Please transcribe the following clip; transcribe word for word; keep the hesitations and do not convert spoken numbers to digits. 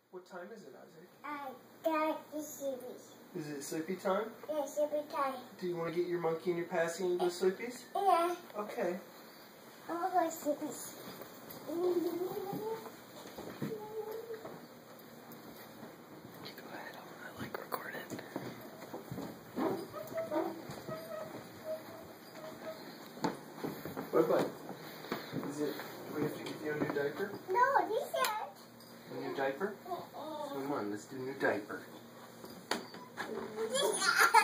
What time is it, Isaac? I got the sleepies. Is it sleepy time? Yeah, sleepy time. Do you want to get your monkey and your passy and go sleepies? Yeah. Okay. I want my sleepies. Go ahead, I like recording. Bye bye. Is it, do we have to get you a new diaper? No, he said. A new diaper? Come on, let's do a new diaper. Yeah.